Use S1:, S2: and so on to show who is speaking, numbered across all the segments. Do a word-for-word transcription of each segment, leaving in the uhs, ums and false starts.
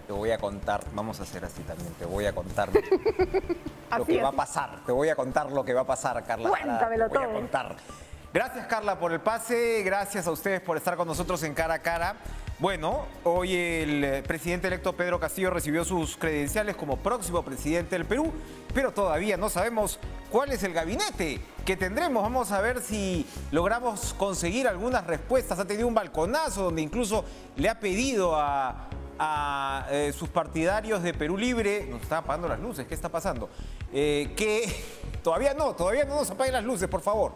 S1: te voy a contar, vamos a hacer así también, te voy a contar lo que
S2: Así
S1: va a
S2: es.
S1: pasar, te voy a contar lo que va a pasar, Carla.
S2: Cuéntamelo
S1: Te voy a
S2: todo.
S1: contar. Gracias, Carla, por el pase, gracias a ustedes por estar con nosotros en Cara a Cara. Bueno, hoy el presidente electo Pedro Castillo recibió sus credenciales como próximo presidente del Perú, pero todavía no sabemos cuál es el gabinete que tendremos. Vamos a ver si logramos conseguir algunas respuestas. Ha tenido un balconazo donde incluso le ha pedido a, a eh, sus partidarios de Perú Libre, nos están apagando las luces, ¿qué está pasando? Eh, que todavía no, todavía no nos apaguen las luces, por favor.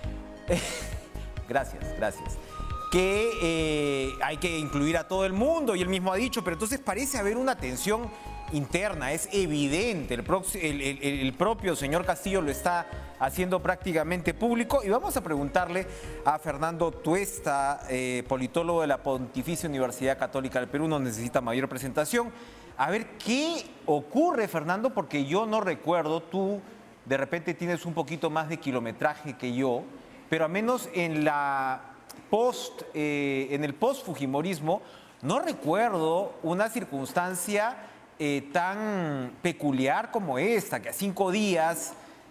S1: Gracias, gracias. Que eh, hay que incluir a todo el mundo, y él mismo ha dicho, pero entonces parece haber una tensión interna, es evidente, el, el, el, el propio señor Castillo lo está haciendo prácticamente público, y vamos a preguntarle a Fernando Tuesta, eh, politólogo de la Pontificia Universidad Católica del Perú, no necesita mayor presentación, a ver qué ocurre, Fernando, porque yo no recuerdo, tú de repente tienes un poquito más de kilometraje que yo, pero al menos en la post, eh, en el post-fujimorismo, no recuerdo una circunstancia eh, tan peculiar como esta, que a cinco días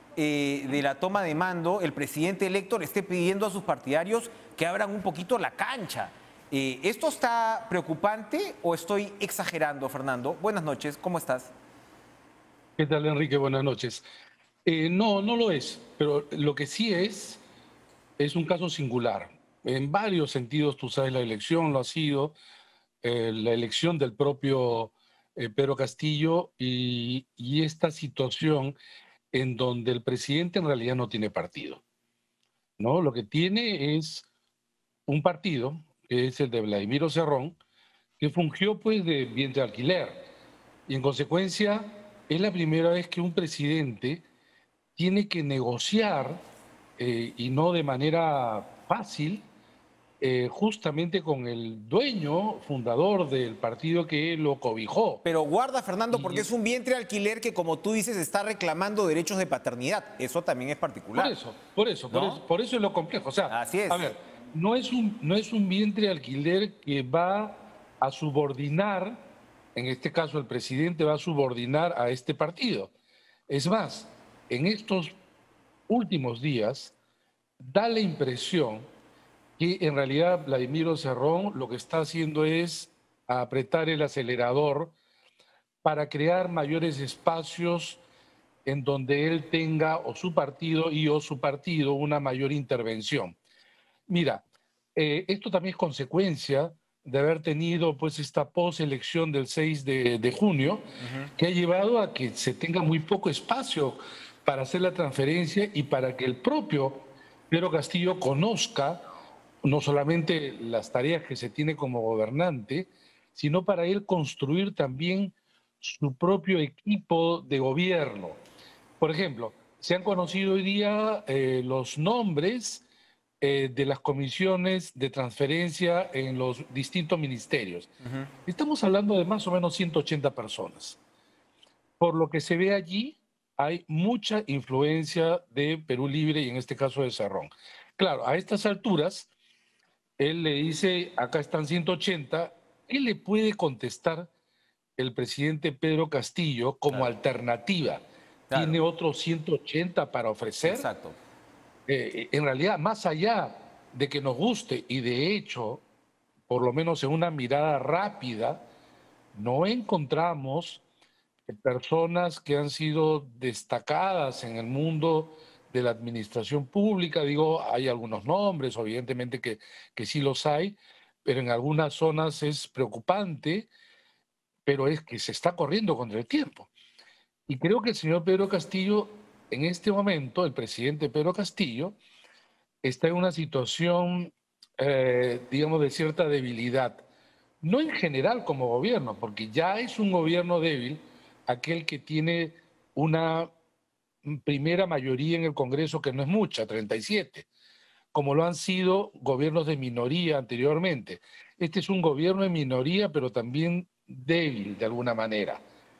S1: eh, de la toma de mando, el presidente electo le esté pidiendo a sus partidarios que abran un poquito la cancha. Eh, ¿Esto está preocupante o estoy exagerando, Fernando? Buenas noches, ¿cómo estás?
S3: ¿Qué tal, Enrique? Buenas noches. Eh, no, no lo es, pero lo que sí es, es un caso singular. En varios sentidos, tú sabes, la elección lo ha sido, eh, la elección del propio eh, Pedro Castillo y, y esta situación en donde el presidente en realidad no tiene partido, ¿no? Lo que tiene es un partido, que es el de Vladimiro Cerrón, que fungió pues de vientre de alquiler. Y en consecuencia, es la primera vez que un presidente tiene que negociar, eh, y no de manera fácil, eh, justamente con el dueño, fundador del partido que lo cobijó.
S1: Pero guarda, Fernando, porque
S3: Y
S1: es un vientre alquiler que, como tú dices, está reclamando derechos de paternidad. Eso también es particular.
S3: por eso, por eso, por
S1: ¿No?
S3: eso, por eso es lo complejo. O sea,
S1: Así es.
S3: a ver, no es un, no es un vientre alquiler que va a subordinar, en este caso el presidente va a subordinar a este partido. Es más, en estos últimos días da la impresión que en realidad Vladimiro Cerrón lo que está haciendo es apretar el acelerador para crear mayores espacios en donde él tenga o su partido y o su partido una mayor intervención. Mira, eh, esto también es consecuencia de haber tenido pues esta poselección del seis de, de junio, uh-huh, que ha llevado a que se tenga muy poco espacio para hacer la transferencia y para que el propio Pedro Castillo conozca no solamente las tareas que se tiene como gobernante, sino para él construir también su propio equipo de gobierno. Por ejemplo, se han conocido hoy día eh, los nombres eh, de las comisiones de transferencia en los distintos ministerios. Uh-huh. Estamos hablando de más o menos ciento ochenta personas. Por lo que se ve allí, hay mucha influencia de Perú Libre y en este caso de Cerrón. Claro, a estas alturas, él le dice, acá están ciento ochenta, ¿qué le puede contestar el presidente Pedro Castillo como claro. alternativa? Claro. ¿Tiene otros ciento ochenta para ofrecer?
S1: Exacto.
S3: Eh, en realidad, más allá de que nos guste, y de hecho, por lo menos en una mirada rápida, no encontramos personas que han sido destacadas en el mundo de la administración pública. Digo, hay algunos nombres, evidentemente que, que sí los hay, pero en algunas zonas es preocupante, pero es que se está corriendo contra el tiempo. Y creo que el señor Pedro Castillo, en este momento, el presidente Pedro Castillo, está en una situación, eh, digamos, de cierta debilidad. No en general como gobierno, porque ya es un gobierno débil aquel que tiene una primera mayoría en el Congreso que no es mucha, treinta y siete, como lo han sido gobiernos de minoría anteriormente. Este es un gobierno de minoría, pero también débil de alguna manera.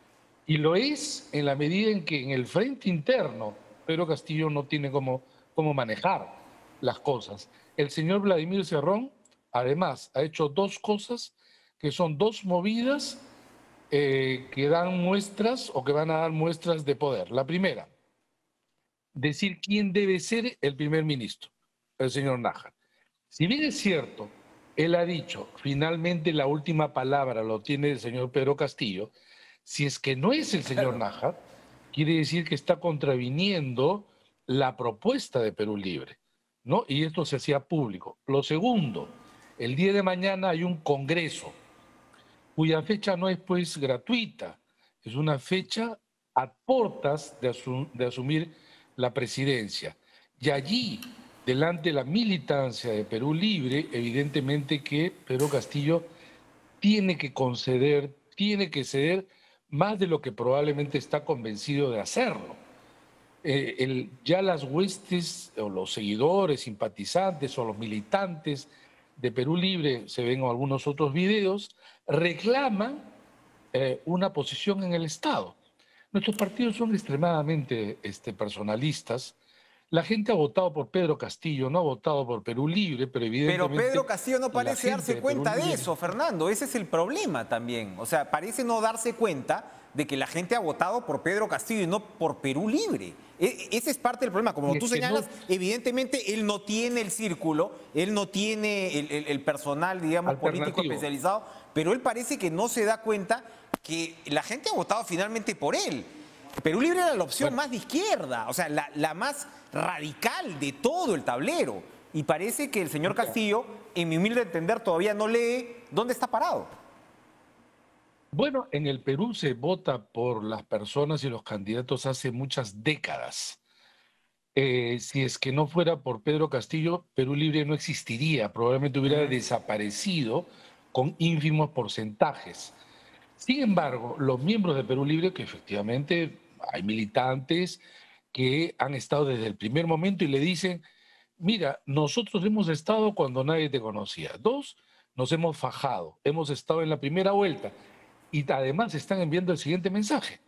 S3: Y lo es en la medida en que en el frente interno Pedro Castillo no tiene cómo, cómo manejar las cosas. El señor Vladimir Cerrón, además, ha hecho dos cosas que son dos movidas eh, que dan muestras o que van a dar muestras de poder. La primera, decir quién debe ser el primer ministro, el señor Nájar. Si bien es cierto, él ha dicho, finalmente la última palabra lo tiene el señor Pedro Castillo, si es que no es el señor
S1: Claro.
S3: Nájar, quiere decir que está contraviniendo la propuesta de Perú Libre, ¿no? Y esto se hacía público. Lo segundo, el día de mañana hay un congreso cuya fecha no es pues gratuita, es una fecha a portas de, asum de asumir la presidencia. Y allí, delante de la militancia de Perú Libre, evidentemente que Pedro Castillo tiene que conceder, tiene que ceder más de lo que probablemente está convencido de hacerlo. Eh, el, ya las huestes o los seguidores, simpatizantes o los militantes de Perú Libre, se ven en algunos otros videos, reclaman eh, una posición en el Estado. Nuestros partidos son extremadamente este, personalistas. La gente ha votado por Pedro Castillo, no ha votado por Perú Libre, pero
S1: Pero
S3: evidentemente
S1: Pedro Castillo no
S3: la
S1: parece
S3: gente
S1: darse
S3: de Perú
S1: cuenta de
S3: Libre...
S1: eso, Fernando. Ese es el problema también. O sea, parece no darse cuenta de que la gente ha votado por Pedro Castillo y no por Perú Libre. E ese es parte del problema. Como
S3: Y
S1: tú
S3: es que
S1: señalas,
S3: no,
S1: evidentemente él no tiene el círculo, él no tiene el, el, el personal, digamos, político
S3: alternativo.
S1: especializado, pero él parece que no se da cuenta que la gente ha votado finalmente por él. Perú Libre era la opción
S3: Bueno,
S1: más de izquierda, o sea, la, la más radical de todo el tablero. Y parece que el señor
S3: mira,
S1: Castillo, en mi humilde entender, todavía no lee dónde está parado.
S3: bueno, en el Perú se vota por las personas y los candidatos hace muchas décadas. Eh, si es que no fuera por Pedro Castillo, Perú Libre no existiría, probablemente hubiera
S1: Ujú.
S3: desaparecido con ínfimos porcentajes. Sin embargo, los miembros de Perú Libre, que efectivamente hay militantes que han estado desde el primer momento y le dicen, mira, nosotros hemos estado cuando nadie te conocía. Dos, nos hemos fajado, hemos estado en la primera vuelta y además están enviando el siguiente mensaje.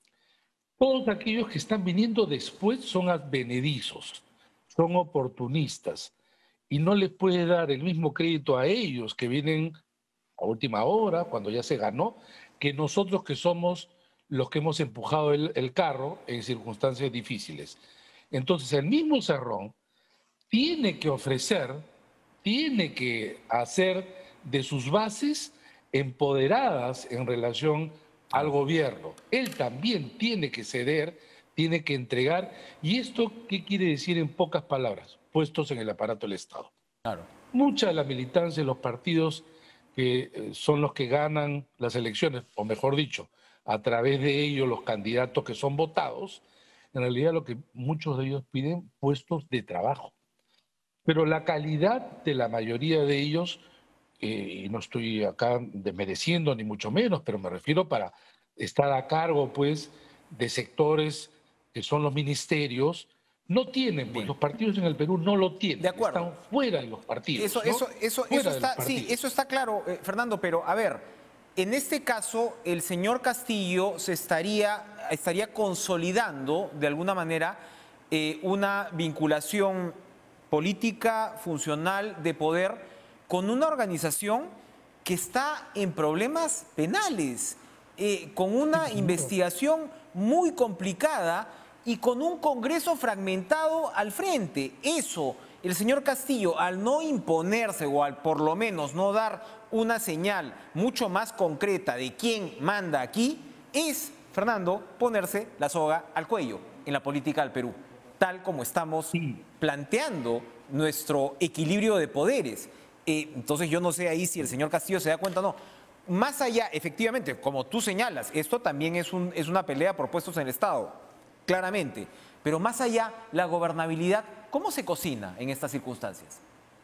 S3: Todos aquellos que están viniendo después son advenedizos, son oportunistas y no les puede dar el mismo crédito a ellos que vienen a última hora, cuando ya se ganó, que nosotros que somos los que hemos empujado el, el carro en circunstancias difíciles. Entonces, el mismo Cerrón tiene que ofrecer, tiene que hacer de sus bases empoderadas en relación al
S1: Claro,
S3: gobierno. Él también tiene que ceder, tiene que entregar. ¿Y esto qué quiere decir en pocas palabras? Puestos en el aparato del Estado.
S1: claro.
S3: Mucha de la militancia de los partidos que eh, son los que ganan las elecciones, o mejor dicho, a través de ellos los candidatos que son votados, en realidad lo que muchos de ellos piden puestos de trabajo. Pero la calidad de la mayoría de ellos, eh, y no estoy acá desmereciendo ni mucho menos, pero me refiero para estar a cargo pues de sectores que son los ministerios, no tienen, pues
S1: Bien,
S3: los partidos en el Perú no lo
S1: de
S3: tienen,
S1: acuerdo.
S3: están fuera de los
S1: Eso,
S3: partidos, ¿no?
S1: eso, eso, eso
S3: Fuera de los
S1: está, sí, eso
S3: partidos.
S1: está claro, eh, Fernando, pero a ver, en este caso, el señor Castillo se estaría, estaría consolidando de alguna manera eh, una vinculación política, funcional, de poder con una organización que está en problemas penales, eh, con
S3: Sí,
S1: una
S3: señor.
S1: investigación muy complicada y con un Congreso fragmentado al frente. Eso, el señor Castillo, al no imponerse o al por lo menos no dar una señal mucho más concreta de quién manda aquí, es, Fernando, ponerse la soga al cuello en la política del Perú, tal como estamos
S3: Sí,
S1: planteando nuestro equilibrio de poderes. Eh, entonces yo no sé ahí si el señor Castillo se da cuenta o no. Más allá, efectivamente, como tú señalas, esto también es, un, es una pelea por puestos en el Estado, claramente. Pero más allá, la gobernabilidad, ¿cómo se cocina en estas circunstancias?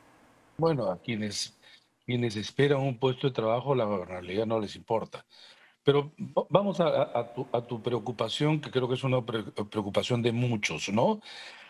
S3: bueno, a quienes, quienes esperan un puesto de trabajo, la gobernabilidad no les importa. Pero va- vamos a, a- a tu, a tu preocupación, que creo que es una pre- preocupación de muchos, ¿no?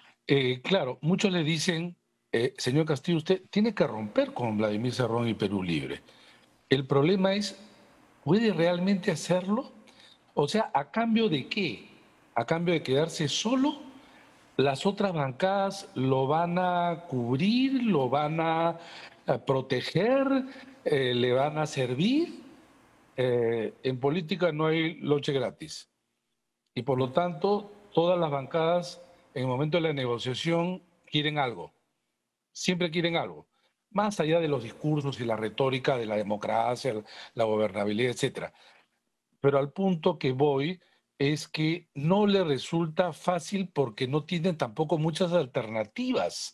S3: Eh, claro, muchos le dicen, eh, señor Castillo, usted tiene que romper con Vladimir Cerrón y Perú Libre. El problema es, ¿puede realmente hacerlo? O sea, ¿a cambio de qué? ¿A cambio de quedarse solo? ¿Las otras bancadas lo van a cubrir, lo van a, a proteger, eh, le van a servir? eh, en política no hay lonche gratis. Y por lo tanto, todas las bancadas en el momento de la negociación quieren algo. Siempre quieren algo. Más allá de los discursos y la retórica de la democracia, la gobernabilidad, etcétera. Pero al punto que voy es que no le resulta fácil porque no tienen tampoco muchas alternativas.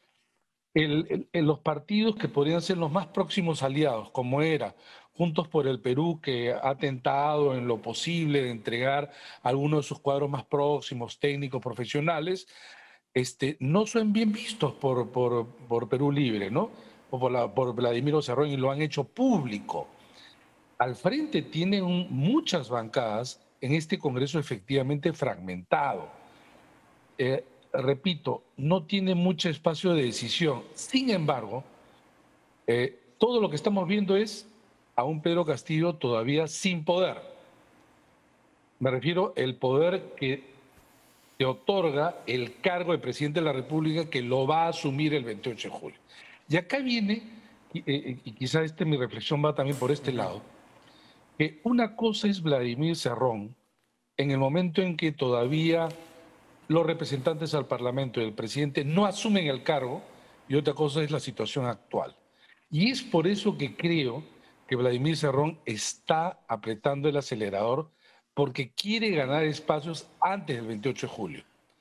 S3: El, el, el, los partidos que podrían ser los más próximos aliados, como era Juntos por el Perú, que ha tentado en lo posible de entregar algunos de sus cuadros más próximos, técnicos, profesionales, este, no son bien vistos por, por, por Perú Libre, ¿no? O por, la, por Vladimiro Cerrón, y lo han hecho público. Al frente tienen un, muchas bancadas en este Congreso efectivamente fragmentado. Eh, repito, no tiene mucho espacio de decisión. Sin embargo, eh, todo lo que estamos viendo es a un Pedro Castillo todavía sin poder. Me refiero al poder que te otorga el cargo de presidente de la República, que lo va a asumir el veintiocho de julio. Y acá viene, y, eh, y quizá este, mi reflexión va también por este lado, que una cosa es Vladimir Cerrón en el momento en que todavía los representantes al Parlamento y el presidente no asumen el cargo, y otra cosa es la situación actual. Y es por eso que creo que Vladimir Cerrón está apretando el acelerador, porque quiere ganar espacios antes del veintiocho de julio.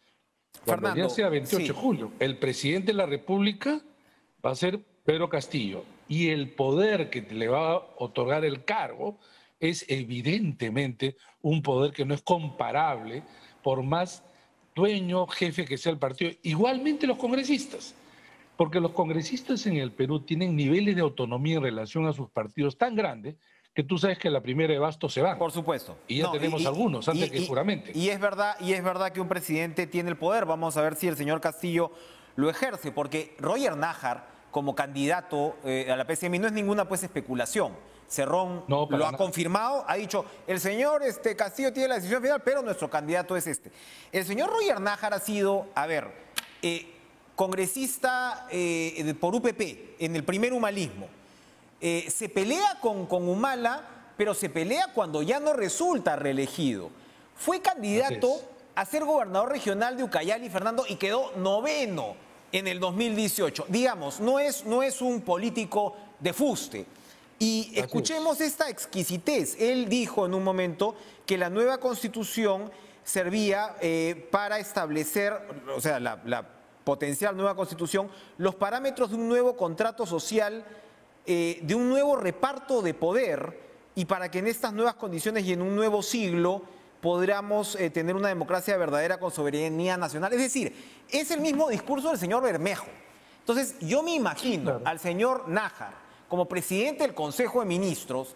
S3: Cuando
S1: Fernando,
S3: ya sea veintiocho
S1: sí.
S3: de julio, el presidente de la República va a ser Pedro Castillo, y el poder que le va a otorgar el cargo es evidentemente un poder que no es comparable por más dueño, jefe que sea el partido. Igualmente los congresistas, porque los congresistas en el Perú tienen niveles de autonomía en relación a sus partidos tan grandes que tú sabes que la primera de bastos se van.
S1: Por supuesto.
S3: Y ya
S1: No,
S3: tenemos
S1: y,
S3: algunos antes
S1: y,
S3: que
S1: y,
S3: juramente.
S1: Y es verdad, y es verdad que un presidente tiene el poder. Vamos a ver si el señor Castillo lo ejerce, porque Roger Nájar, como candidato eh, a la P C M, no es ninguna pues especulación. Cerrón
S3: no,
S1: lo ha
S3: nada.
S1: confirmado, ha dicho, el señor este, Castillo tiene la decisión final, pero nuestro candidato es este. El señor Roger Nájar ha sido, a ver, eh, congresista eh, por U P P, en el primer humanismo. Eh, se pelea con, con Humala, pero se pelea cuando ya no resulta reelegido. Fue candidato a ser gobernador regional de Ucayali, Fernando, y quedó noveno en el dos mil dieciocho. Digamos, no es, no es un político de fuste. Y escuchemos esta exquisitez. Él dijo en un momento que la nueva constitución servía eh, para establecer, o sea, la, la potencial nueva constitución, los parámetros de un nuevo contrato social, eh, de un nuevo reparto de poder, y para que en estas nuevas condiciones y en un nuevo siglo podamos eh, tener una democracia verdadera con soberanía nacional. Es decir, es el mismo discurso del señor Bermejo. Entonces, yo me imagino claro. al señor Nájar como presidente del Consejo de Ministros.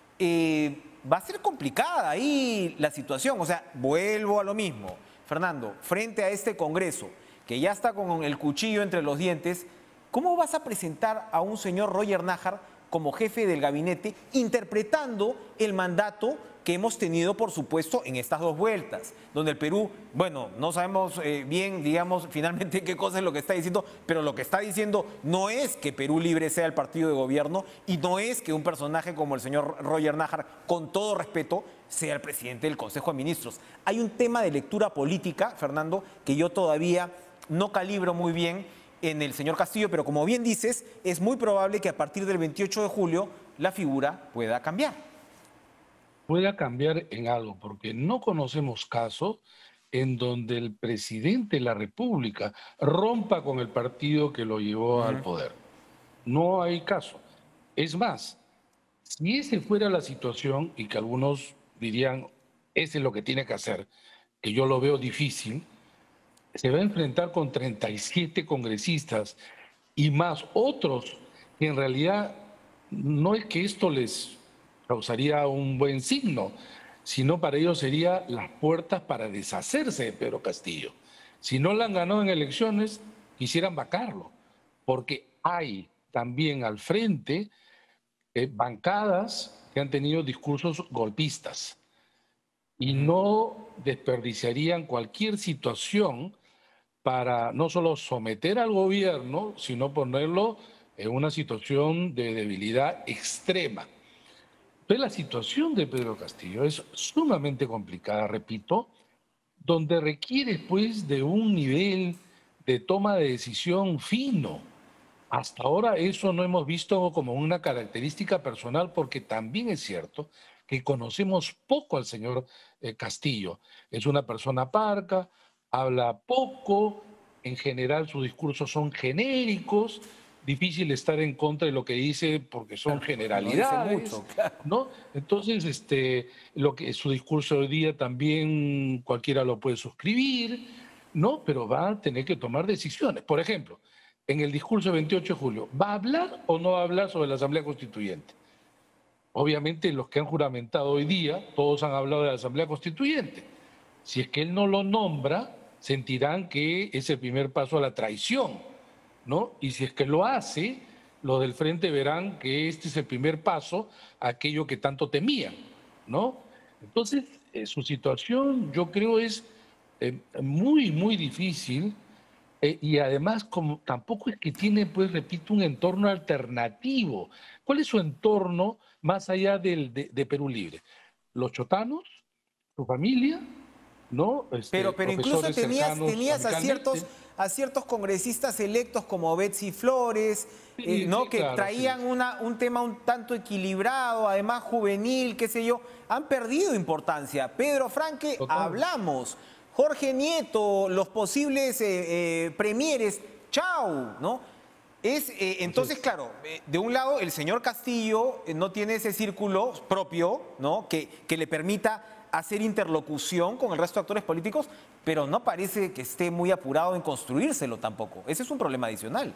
S1: Eh, va a ser complicada ahí la situación. O sea, vuelvo a lo mismo. Fernando, frente a este Congreso, que ya está con el cuchillo entre los dientes, ¿cómo vas a presentar a un señor Roger Nájar como jefe del gabinete, interpretando el mandato que hemos tenido, por supuesto, en estas dos vueltas, donde el Perú, bueno, no sabemos eh, bien, digamos, finalmente qué cosa es lo que está diciendo, pero lo que está diciendo no es que Perú Libre sea el partido de gobierno, y no es que un personaje como el señor Roger Nájar, con todo respeto, sea el presidente del Consejo de Ministros. Hay un tema de lectura política, Fernando, que yo todavía no calibro muy bien en el señor Castillo, pero como bien dices, es muy probable que a partir del veintiocho de julio la figura pueda cambiar.
S3: Pueda cambiar en algo, porque no conocemos casos en donde el presidente de la República rompa con el partido que lo llevó uh-huh. al poder. No hay caso. Es más, si esa fuera la situación, y que algunos dirían, ese es lo que tiene que hacer, que yo lo veo difícil, se va a enfrentar con treinta y siete congresistas y más otros que en realidad no es que esto les causaría un buen signo, sino para ellos sería las puertas para deshacerse de Pedro Castillo. Si no la han ganado en elecciones, quisieran vacarlo, porque hay también al frente eh, bancadas que han tenido discursos golpistas y no desperdiciarían cualquier situación para no solo someter al gobierno, sino ponerlo en una situación de debilidad extrema. Entonces la situación de Pedro Castillo es sumamente complicada, repito, donde requiere pues de un nivel de toma de decisión fino. Hasta ahora eso no hemos visto como una característica personal, porque también es cierto que conocemos poco al señor eh, Castillo. Es una persona parca, habla poco, en general sus discursos son genéricos, difícil estar en contra de lo que dice porque son
S1: No dice
S3: generalidades,
S1: mucho, claro.
S3: ¿no? Entonces, este, lo que su discurso hoy día también cualquiera lo puede suscribir, ¿no? Pero va a tener que tomar decisiones. Por ejemplo, en el discurso del veintiocho de julio, ¿va a hablar o no va a hablar sobre la Asamblea Constituyente? Obviamente los que han juramentado hoy día, todos han hablado de la Asamblea Constituyente. Si es que él no lo nombra, sentirán que es el primer paso a la traición, ¿no? Y si es que lo hace, los del frente verán que este es el primer paso a aquello que tanto temían, ¿no? Entonces, eh, su situación yo creo es eh, muy, muy difícil. Eh, y además, como tampoco es que tiene, pues, repito, un entorno alternativo. ¿Cuál es su entorno más allá del, de, de Perú Libre? Los chotanos, su familia, ¿no? Este,
S1: Pero, pero incluso
S3: profesores
S1: tenías,
S3: cercanos a
S1: tenías a ciertos,
S3: Micaneche.
S1: a ciertos congresistas electos como Betsy Flores, eh,
S3: Sí,
S1: ¿no?
S3: sí,
S1: Que
S3: claro, sí.
S1: traían una, un tema un tanto equilibrado, además juvenil, qué sé yo. Han perdido importancia. Pedro Franque,
S3: Total.
S1: hablamos. Jorge Nieto, los posibles eh, eh, premieres, chau, ¿no? Es, eh, entonces, claro, eh, de un lado el señor Castillo eh, no tiene ese círculo propio, ¿no? Que, que le permita hacer interlocución con el resto de actores políticos, pero no parece que esté muy apurado en construírselo tampoco. Ese es un problema adicional.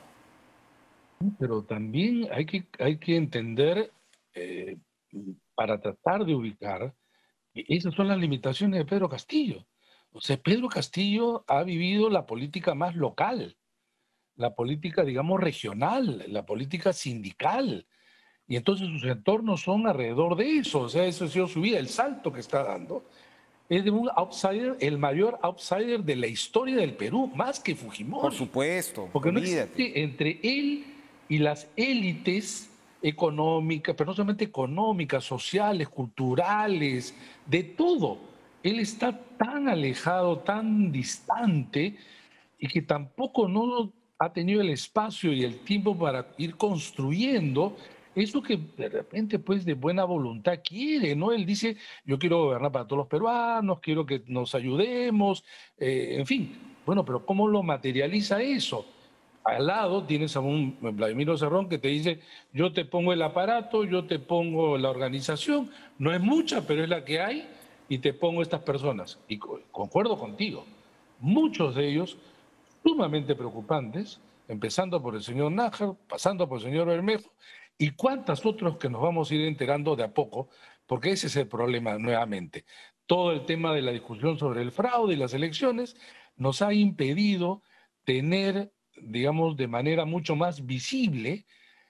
S3: Pero también hay que, hay que entender, eh, para tratar de ubicar, que esas son las limitaciones de Pedro Castillo. O sea, Pedro Castillo ha vivido la política más local, la política, digamos, regional, la política sindical. Y entonces sus entornos son alrededor de eso. O sea, eso ha sido su vida. El salto que está dando es de un outsider, el mayor outsider de la historia del Perú, más que
S1: Por
S3: Fujimori.
S1: supuesto,
S3: Porque no
S1: olvídate.
S3: existe entre él y las élites económicas, pero no solamente económicas, sociales, culturales, de todo. Él está tan alejado, tan distante, y que tampoco no ha tenido el espacio y el tiempo para ir construyendo eso que de repente, pues, de buena voluntad quiere, ¿no? Él dice, yo quiero gobernar para todos los peruanos, quiero que nos ayudemos, eh, en fin. Bueno, pero ¿cómo lo materializa eso? Al lado tienes a un Vladimiro Cerrón que te dice, yo te pongo el aparato, yo te pongo la organización, no es mucha, pero es la que hay, y te pongo estas personas. Y co- concuerdo contigo, muchos de ellos sumamente preocupantes, empezando por el señor Nájar, pasando por el señor Bermejo, y cuántas otros que nos vamos a ir enterando de a poco, porque ese es el problema nuevamente. Todo el tema de la discusión sobre el fraude y las elecciones nos ha impedido tener, digamos, de manera mucho más visible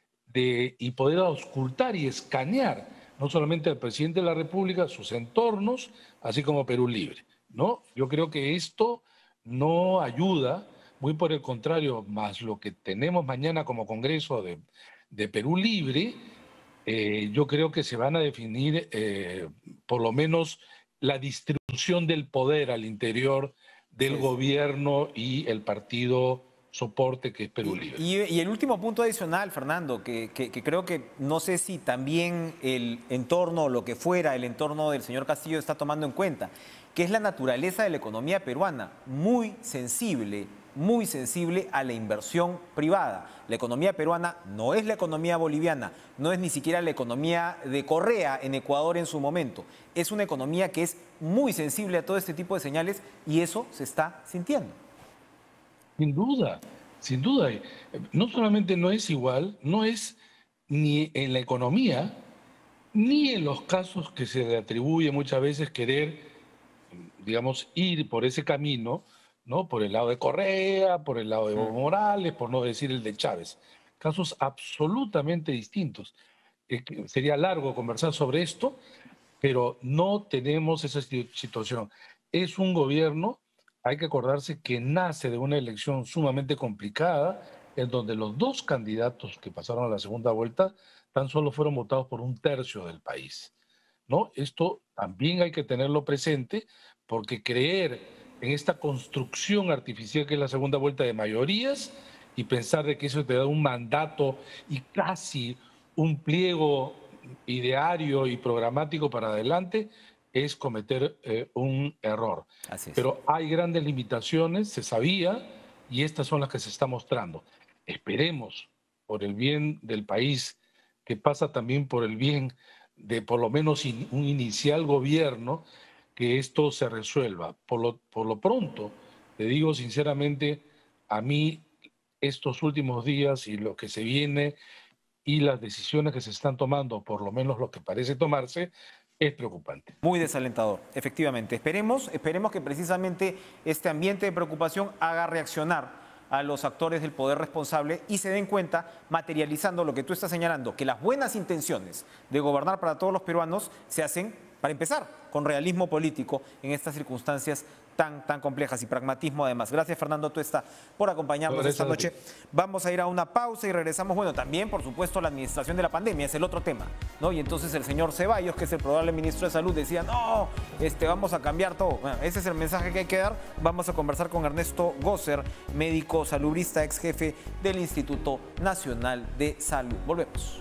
S3: de, y poder auscultar y escanear no solamente al presidente de la República, sus entornos, así como Perú Libre, ¿no? Yo creo que esto no ayuda, muy por el contrario, más lo que tenemos mañana como Congreso de, de Perú Libre, eh, yo creo que se van a definir eh, por lo menos la distribución del poder al interior del
S1: Sí, sí.
S3: gobierno y el partido soporte que es Perú
S1: Y,
S3: Libre.
S1: y- y el último punto adicional, Fernando, que, que- que creo que no sé si también el entorno o lo que fuera, el entorno del señor Castillo está tomando en cuenta, que es la naturaleza de la economía peruana, muy sensible, muy sensible a la inversión privada. La economía peruana no es la economía boliviana, no es ni siquiera la economía de Correa en Ecuador en su momento. Es una economía que es muy sensible a todo este tipo de señales y eso se está sintiendo.
S3: Sin duda, sin duda. Eh, No solamente no es igual, no es ni en la economía, ni en los casos que se le atribuye muchas veces querer, digamos, ir por ese camino, ¿no? Por el lado de Correa, por el lado de Evo Morales, por no decir el de Chávez. Casos absolutamente distintos. Eh, que sería largo conversar sobre esto, pero no tenemos esa situ- situación. Es un gobierno, hay que acordarse que nace de una elección sumamente complicada, en donde los dos candidatos que pasaron a la segunda vuelta tan solo fueron votados por un tercio del país, ¿no? Esto también hay que tenerlo presente, porque creer en esta construcción artificial que es la segunda vuelta de mayorías y pensar de que eso te da un mandato y casi un pliego ideario y programático para adelante es cometer eh, un error.
S1: Así es.
S3: Pero hay grandes limitaciones, se sabía, y estas son las que se están mostrando. Esperemos, por el bien del país, que pasa también por el bien de por lo menos in, un inicial gobierno, que esto se resuelva. Por lo, por lo pronto, te digo sinceramente, a mí estos últimos días y lo que se viene y las decisiones que se están tomando, por lo menos lo que parece tomarse, es preocupante.
S1: Muy desalentador, efectivamente. Esperemos, esperemos que precisamente este ambiente de preocupación haga reaccionar a los actores del poder responsable y se den cuenta, materializando lo que tú estás señalando, que las buenas intenciones de gobernar para todos los peruanos se hacen, para empezar, con realismo político en estas circunstancias tan, tan complejas y pragmatismo además. Gracias, Fernando Tuesta, por acompañarnos esta noche. Vamos a ir a una pausa y regresamos. Bueno, también, por supuesto, la administración de la pandemia es el otro tema, ¿no? Y entonces el señor Ceballos, que es el probable ministro de Salud, decía, no, este, vamos a cambiar todo. Bueno, ese es el mensaje que hay que dar. Vamos a conversar con Ernesto Gosser, médico salubrista, ex jefe del Instituto Nacional de Salud. Volvemos.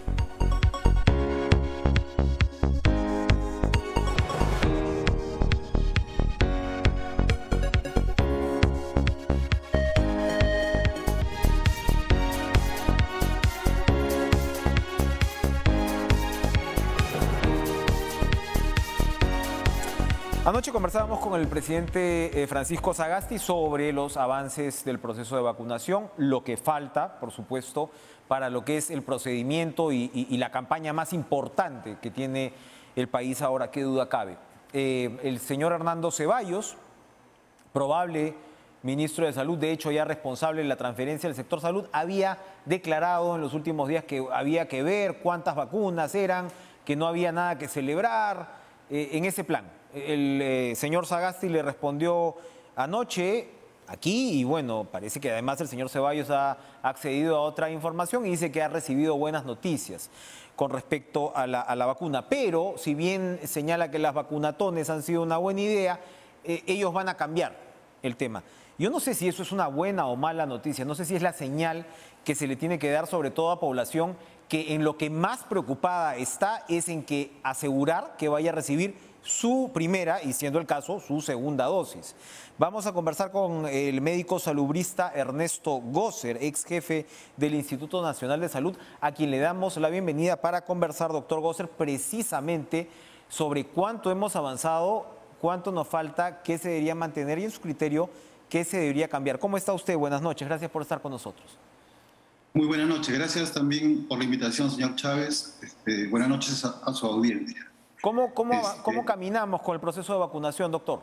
S1: Anoche conversábamos con el presidente Francisco Sagasti sobre los avances del proceso de vacunación, lo que falta, por supuesto, para lo que es el procedimiento y, y, y la campaña más importante que tiene el país ahora, qué duda cabe. Eh, el señor Hernando Ceballos, probable ministro de Salud, de hecho ya responsable de la transferencia del sector salud, había declarado en los últimos días que había que ver cuántas vacunas eran, que no había nada que celebrar eh, en ese plan. El eh, señor Sagasti le respondió anoche aquí y bueno, parece que además el señor Ceballos ha accedido a otra información y dice que ha recibido buenas noticias con respecto a la, a la vacuna. Pero si bien señala que las vacunatones han sido una buena idea, eh, ellos van a cambiar el tema. Yo no sé si eso es una buena o mala noticia, no sé si es la señal que se le tiene que dar sobre todo a población que en lo que más preocupada está es en que asegurar que vaya a recibir su primera y, siendo el caso, su segunda dosis. Vamos a conversar con el médico salubrista Ernesto Gosser, ex jefe del Instituto Nacional de Salud, a quien le damos la bienvenida para conversar, doctor Gosser, precisamente sobre cuánto hemos avanzado, cuánto nos falta, qué se debería mantener y, en su criterio, qué se debería cambiar. ¿Cómo está usted? Buenas noches, gracias por estar con nosotros.
S2: Muy buenas noches, gracias también por la invitación, señor Chávez. Este, buenas noches a, a su audiencia.
S1: ¿Cómo, cómo,
S2: este,
S1: ¿Cómo caminamos con el proceso de vacunación, doctor?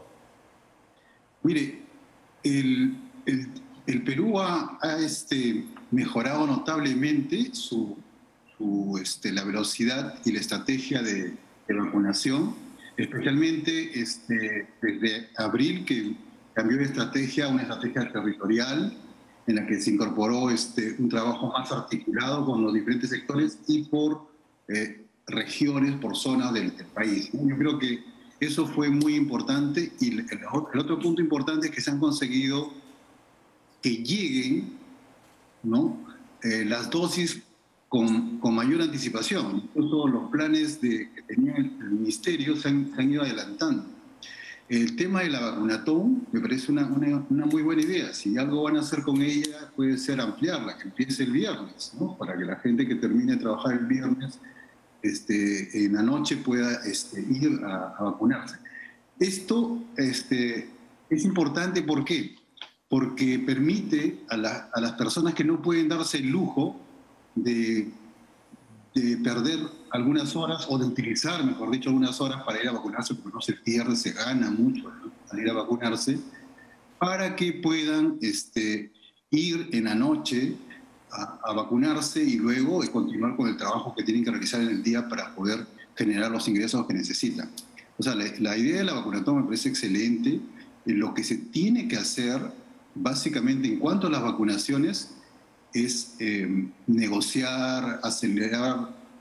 S2: Mire, el, el, el Perú ha, ha este, mejorado notablemente su, su, este, la velocidad y la estrategia de, de vacunación, especialmente este, desde abril, que cambió de estrategia a una estrategia territorial, en la que se incorporó este, un trabajo más articulado con los diferentes sectores y por eh, regiones, por zonas del, del país. Yo creo que eso fue muy importante y el, el otro punto importante es que se han conseguido que lleguen, ¿no? eh, las dosis con, con mayor anticipación. Incluso los planes de, que tenía el, el Ministerio se han, se han ido adelantando. El tema de la vacunatón me parece una, una, una muy buena idea. Si algo van a hacer con ella, puede ser ampliarla, que empiece el viernes, ¿no? Para que la gente que termine de trabajar el viernes este, en la noche pueda este, ir a, a vacunarse. Esto este, es importante, ¿por qué? Porque permite a, la, a las personas que no pueden darse el lujo de, de perder algunas horas o de utilizar, mejor dicho, algunas horas para ir a vacunarse, porque no se pierde, se gana mucho, ¿no?, al ir a vacunarse, para que puedan este, ir en la noche a, a vacunarse y luego continuar con el trabajo que tienen que realizar en el día para poder generar los ingresos que necesitan. O sea, la, la idea de la vacunación me parece excelente. Lo que se tiene que hacer, básicamente, en cuanto a las vacunaciones, es eh, negociar, acelerar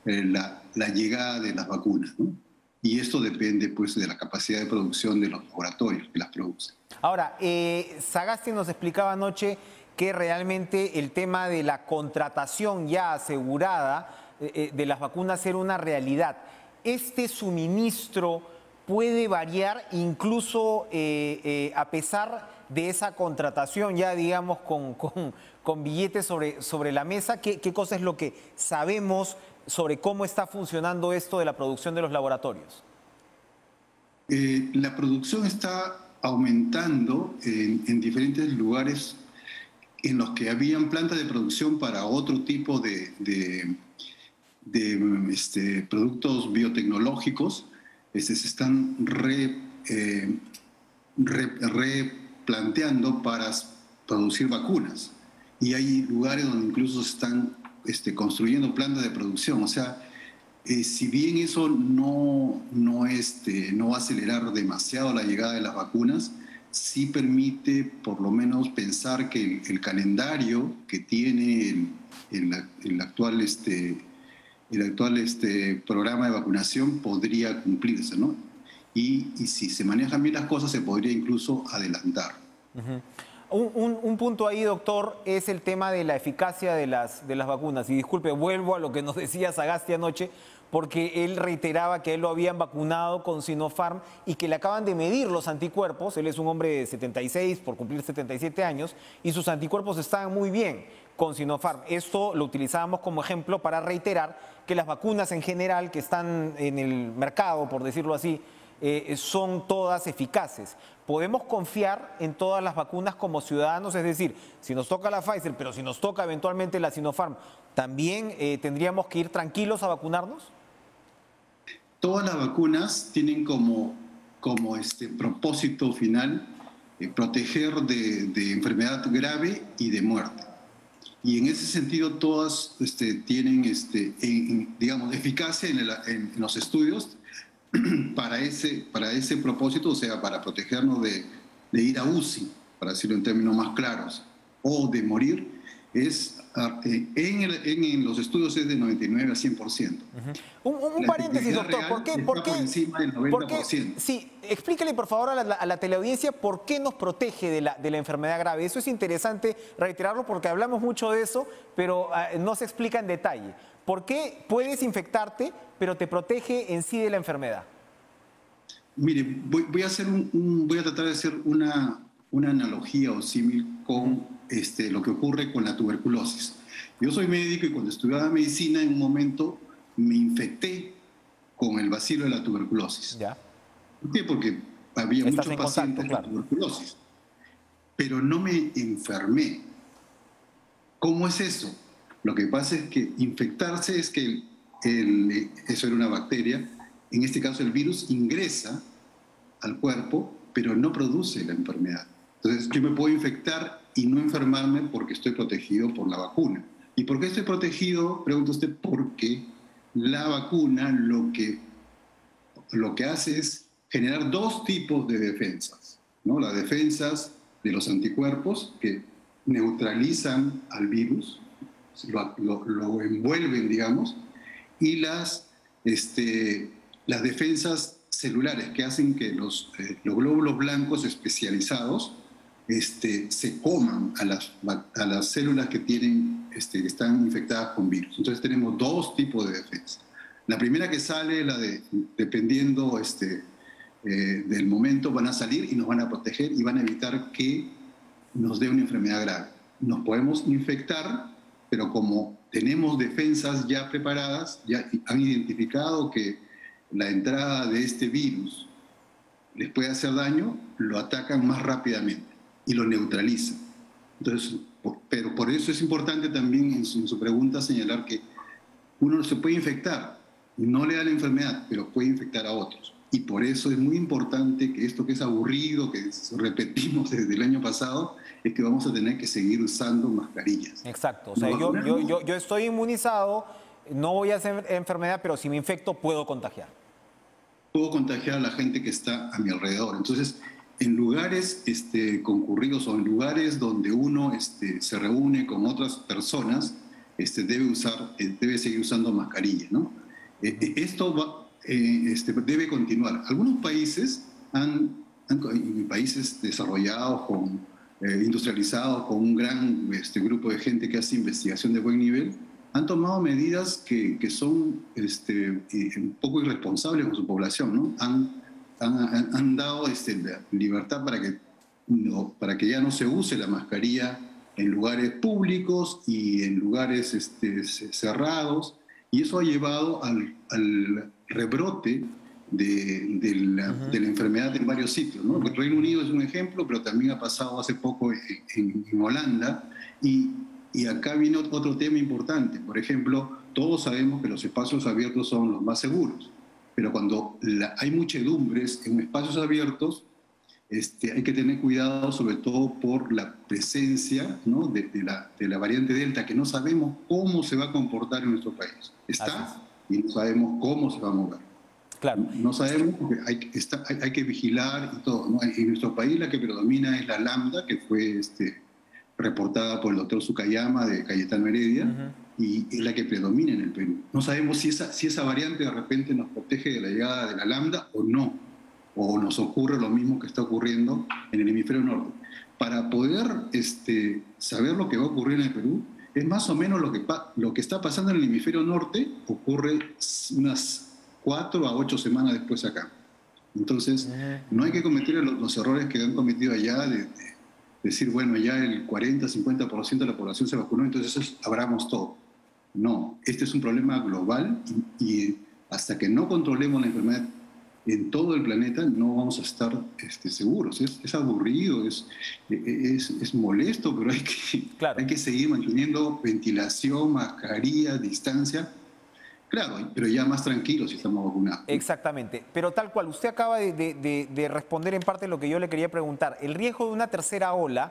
S2: eh, la, la llegada de las vacunas, ¿no? Y esto depende pues de la capacidad de producción de los laboratorios que las producen.
S1: Ahora, eh, Sagasti nos explicaba anoche que realmente el tema de la contratación ya asegurada eh, de las vacunas era una realidad. Este suministro puede variar incluso eh, eh, a pesar de esa contratación ya, digamos, con, con, con billetes sobre, sobre la mesa. ¿Qué, ¿Qué cosa es lo que sabemos sobre cómo está funcionando esto de la producción de los laboratorios?
S2: Eh, la producción está aumentando en, en diferentes lugares en los que habían plantas de producción para otro tipo de, de, de este, productos biotecnológicos. Este, se están re, eh, re, replanteando para producir vacunas. Y hay lugares donde incluso se están este, construyendo plantas de producción. O sea, eh, si bien eso no, no, este, no va a acelerar demasiado la llegada de las vacunas, sí permite por lo menos pensar que el, el calendario que tiene el, el, el actual, este, el actual este, programa de vacunación podría cumplirse, ¿no? Y, y si se manejan bien las cosas, se podría incluso adelantar.
S1: Uh-huh. Un, un, un punto ahí, doctor, es el tema de la eficacia de las, de las vacunas. Y disculpe, vuelvo a lo que nos decía Sagasti anoche, porque él reiteraba que él lo habían vacunado con Sinopharm y que le acaban de medir los anticuerpos. Él es un hombre de setenta y seis, por cumplir setenta y siete años, y sus anticuerpos estaban muy bien con Sinopharm. Esto lo utilizábamos como ejemplo para reiterar que las vacunas en general que están en el mercado, por decirlo así, eh, son todas eficaces. ¿Podemos confiar en todas las vacunas como ciudadanos? Es decir, si nos toca la Pfizer, pero si nos toca eventualmente la Sinopharm, ¿también eh, tendríamos que ir tranquilos a vacunarnos?
S2: Todas las vacunas tienen como, como este propósito final eh, proteger de, de enfermedad grave y de muerte. Y en ese sentido todas este, tienen, este, en, en, digamos, eficacia en, el, en, en los estudios para ese, para ese propósito, o sea, para protegernos de, de ir a U C I, para decirlo en términos más claros, o de morir, es, en, el, en, en los estudios es de noventa y nueve a cien por ciento.
S1: Uh-huh. Un, un paréntesis, doctor, ¿por qué? ¿Por qué?
S2: Por encima del noventa por ciento.
S1: ¿Por qué? Sí, explíquele por favor a la, a la teleaudiencia por qué nos protege de la, de la enfermedad grave. Eso es interesante reiterarlo porque hablamos mucho de eso, pero uh, no se explica en detalle. ¿Por qué puedes infectarte, pero te protege en sí de la enfermedad?
S2: Mire, voy, voy, a, hacer un, un, voy a tratar de hacer una, una analogía o símil con este, lo que ocurre con la tuberculosis. Yo soy médico y cuando estudiaba medicina en un momento me infecté con el bacilo de la tuberculosis.
S1: ¿Ya?
S2: ¿Por qué? Porque había
S1: Estás
S2: muchos pacientes
S1: contacto,
S2: con
S1: claro.
S2: tuberculosis, pero no me enfermé. ¿Cómo es eso? Lo que pasa es que infectarse es que el, el, eso era una bacteria. En este caso el virus ingresa al cuerpo, pero no produce la enfermedad. Entonces yo me puedo infectar y no enfermarme porque estoy protegido por la vacuna. ¿Y por qué estoy protegido? Pregunta usted, porque la vacuna lo que, lo que hace es generar dos tipos de defensas, ¿no? Las defensas de los anticuerpos que neutralizan al virus, lo, lo, lo envuelven, digamos, y las... Este, las defensas celulares que hacen que los, eh, los glóbulos blancos especializados este, se coman a las, a las células que, tienen, este, que están infectadas con virus. Entonces tenemos dos tipos de defensa. La primera que sale, la de, dependiendo este, eh, del momento, van a salir y nos van a proteger y van a evitar que nos dé una enfermedad grave. Nos podemos infectar, pero como tenemos defensas ya preparadas, ya han identificado que la entrada de este virus les puede hacer daño, lo atacan más rápidamente y lo neutralizan. Entonces, por, pero por eso es importante también en su, en su pregunta señalar que uno se puede infectar, no le da la enfermedad, pero puede infectar a otros. Y por eso es muy importante que esto que es aburrido, que repetimos desde el año pasado, es que vamos a tener que seguir usando mascarillas.
S1: Exacto. O sea, yo, yo, yo, yo estoy inmunizado, no voy a hacer enfermedad, pero si me infecto puedo contagiar.
S2: Puedo contagiar a la gente que está a mi alrededor. Entonces, en lugares este, concurridos o en lugares donde uno este, se reúne con otras personas, este, debe, usar, eh, debe seguir usando mascarilla, ¿no? Eh, eh, esto va, eh, este, debe continuar. Algunos países, han, han, países desarrollados, con, eh, industrializados, con un gran este, grupo de gente que hace investigación de buen nivel, han tomado medidas que, que son este, un poco irresponsables con su población, ¿no? Han, han, han dado este, la libertad para que, no, para que ya no se use la mascarilla en lugares públicos y en lugares este, cerrados, y eso ha llevado al, al rebrote de, de, la, uh-huh. de la enfermedad en varios sitios, ¿no? El Reino Unido es un ejemplo, pero también ha pasado hace poco en, en, en Holanda, y Y acá viene otro tema importante. Por ejemplo, todos sabemos que los espacios abiertos son los más seguros, pero cuando la, hay muchedumbres en espacios abiertos, este, hay que tener cuidado, sobre todo por la presencia, ¿no? de, de, la, de la variante Delta, que no sabemos cómo se va a comportar en nuestro país. Está y no sabemos cómo se va a mover.
S1: Claro.
S2: No sabemos porque hay, está, hay, hay que vigilar y todo, ¿no? En nuestro país la que predomina es la lambda, que fue... Este, reportada por el doctor Tsukayama de Cayetano Heredia, uh-huh. y es la que predomina en el Perú. No sabemos si esa, si esa variante de repente nos protege de la llegada de la lambda o no, o nos ocurre lo mismo que está ocurriendo en el hemisferio norte. Para poder este, saber lo que va a ocurrir en el Perú, es más o menos lo que, lo que está pasando en el hemisferio norte, ocurre unas cuatro a ocho semanas después acá. Entonces, uh-huh. no hay que cometer los, los errores que han cometido allá de, de decir, bueno, ya el cuarenta, cincuenta por ciento de la población se vacunó, entonces abramos todo. No, este es un problema global y, y hasta que no controlemos la enfermedad en todo el planeta no vamos a estar este, seguros. Es, es aburrido, es, es, es molesto, pero hay que, claro. hay que seguir manteniendo ventilación, mascarilla, distancia. Claro, pero ya más tranquilos si estamos vacunados.
S1: Exactamente, pero tal cual, usted acaba de, de, de responder en parte lo que yo le quería preguntar. El riesgo de una tercera ola,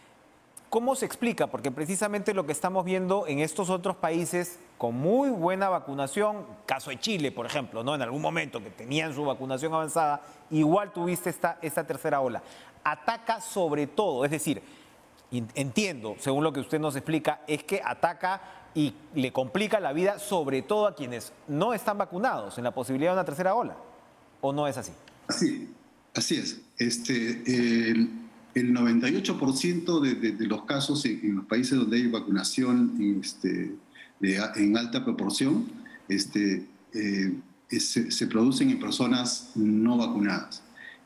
S1: ¿cómo se explica? Porque precisamente lo que estamos viendo en estos otros países con muy buena vacunación, caso de Chile, por ejemplo, ¿no? En algún momento que tenían su vacunación avanzada, igual tuviste esta, esta tercera ola. Ataca sobre todo, es decir, entiendo, según lo que usted nos explica, es que ataca y le complica la vida sobre todo a quienes no están vacunados en la posibilidad de una tercera ola, ¿o no es así?
S2: Así, así es. Este, el, el noventa y ocho por ciento de, de, de los casos en, en los países donde hay vacunación este, de, en alta proporción este, eh, se, se producen en personas no vacunadas.